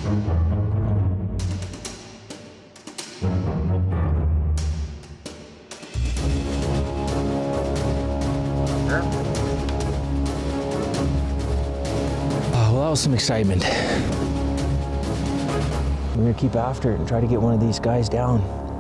Oh, well, that was some excitement. We're gonna keep after it and try to get one of these guys down.